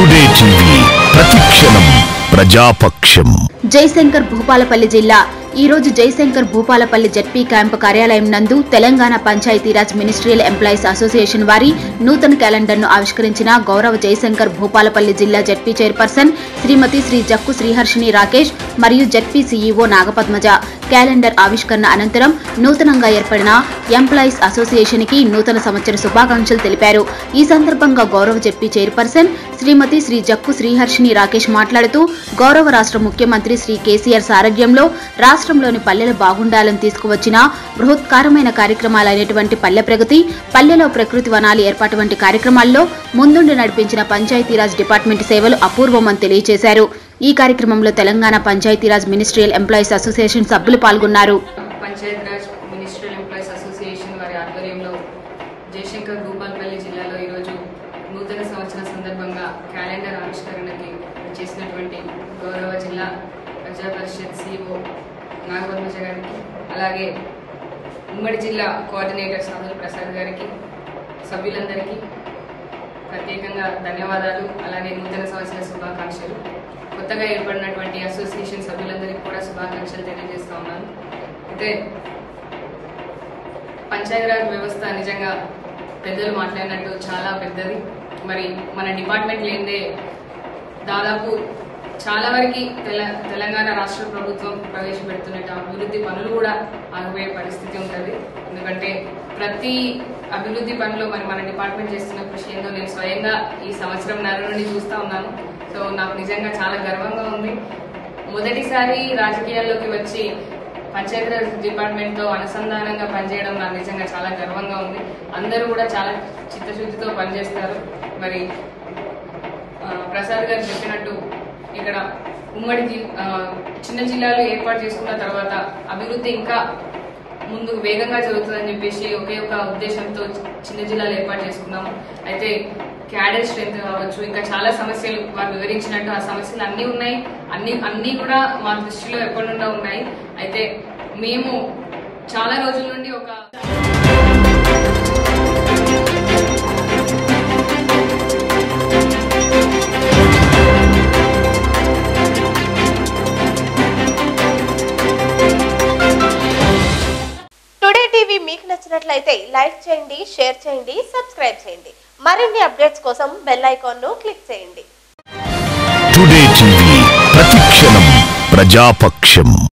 Today TV ప్రతిక్షణం ప్రజాపక్షం. జయశంకర్ భూపాలపల్లి జిల్లా ఈ రోజు జయశంకర్ భూపాలపల్లి జెడ్పీ క్యాంపు కార్యాలయం నందు Telangana Panchayati Raj ministerial employees association వారి నూతన క్యాలెండర్ను ఆవిష్కరించిన గౌరవ జయశంకర్ భూపాలపల్లి జిల్లా జెడ్పీ చైర్పర్సన్ శ్రీమతి శ్రీ జక్కు శ్రీహర్షిని రాకేష్ మరియు జెడ్పీ సీఈఓ నాగపద్మజ. క్యాలెండర్ ఆవిష్కరణ అనంతరం నూతనంగా ఏర్పడిన ఎంప్లాయీస్ అసోసియేషన్ కి నూతన సంవత్సర శుభాకాంక్షలు తెలిపారు. ఈ సందర్భంగా గౌరవ జెడ్పీ చైర్పర్సన్ శ్రీమతి శ్రీ జక్కు శ్రీహర్షిని రాకేష్ మాట్లాడుతూ గౌరవ రాష్ట్ర ముఖ్యమంత్రి శ్రీ కేసీఆర్ సారథ్యంలో రాష్ట్రంలోని పల్లెలు బాగుండాలని తీసుకువచ్చిన బృహత్కారమైన కార్యక్రమాలైనటువంటి పల్లె ప్రగతి, పల్లెలో ప్రకృతి వనాలు ఏర్పాటు వంటి కార్యక్రమాల్లో ముందుండి నడిపించిన పంచాయతీరాజ్ డిపార్ట్మెంట్ సేవలు అపూర్వమని తెలియజేశారు. ఈ కార్యక్రమంలో Telangana Panchayati Raj ministerial employees association సభ్యులు పాల్గొన్నారు. పంచాయతీరాజ్ మినిస్ట్రియల్ ఎంప్లాయీస్ అసోసియేషన్ వారి ఆధ్వర్యంలో జయశంకర్ భూపాలపల్లి జిల్లాలో ఈరోజు నూతన సంవత్సర సందర్భంగా క్యాలెండర్ ఆవిష్కరణకి చేసినటువంటి గౌరవ జిల్లా ప్రజా పరిషత్ సిఇఓ నాగపద్మజ గారికి, అలాగే ఉమ్మడి జిల్లా కోఆర్డినేటర్ సాధుల ప్రసాద్ గారికి, సభ్యులందరికీ ప్రత్యేకంగా ధన్యవాదాలు. అలాగే నూతన సంవత్సర శుభాకాంక్షలు. కొత్తగా ఏర్పడినటువంటి అసోసియేషన్ సభ్యులందరికీ కూడా శుభాకాంక్షలు తెలియజేస్తా ఉన్నాను. అయితే పంచాయతీరాజ్ వ్యవస్థ నిజంగా పెద్దలు మాట్లాడినట్టు చాలా పెద్దది. మరి మన డిపార్ట్మెంట్ లేదే దాదాపు చాలా వరకు తెలంగాణ రాష్ట్ర ప్రభుత్వం ప్రవేశపెడుతున్న అభివృద్ధి పనులు కూడా ఆగిపోయే పరిస్థితి ఉంటుంది. ఎందుకంటే ప్రతి అభివృద్ధి పనిలో మరి మన డిపార్ట్మెంట్ చేస్తున్న కృషి ఏందో నేను స్వయంగా ఈ సంవత్సరం నుండి చూస్తూ ఉన్నాను. సో నాకు నిజంగా చాలా గర్వంగా ఉంది. మొదటిసారి రాజకీయాల్లోకి వచ్చి పంచాయతీరాజ్ డిపార్ట్మెంట్లో అనుసంధానంగా పనిచేయడం నాకు నిజంగా చాలా గర్వంగా ఉంది. అందరూ కూడా చాలా చిత్తశుద్ధితో పనిచేస్తారు. మరి ప్రసాద్ గారు చెప్పినట్టు ఇక్కడ ఉమ్మడి చిన్న జిల్లాలు ఏర్పాటు చేసుకున్న తర్వాత అభివృద్ధి ఇంకా ముందు వేగంగా జరుగుతుందని చెప్పేసి ఒకే ఒక ఉద్దేశంతో చిన్న జిల్లాలు ఏర్పాటు చేసుకున్నాము. అయితే క్యాడర్ స్ట్రెంత్ కావచ్చు, ఇంకా చాలా సమస్యలు వారు వివరించినట్టు ఆ సమస్యలు అన్నీ ఉన్నాయి. అన్నీ కూడా మా దృష్టిలో ఎప్పటి నుండో ఉన్నాయి. అయితే మేము చాలా రోజుల నుండి ఒక మీకు నచ్చినట్లయితే లైక్ చేయండి, షేర్ చేయండి, సబ్స్క్రైబ్ చేయండి. మరిన్ని అప్డేట్స్ కోసం బెల్ ఐకాన్ ను క్లిక్ చేయండి. టుడే టీవీ ప్రతిక్షణం ప్రజాపక్షం.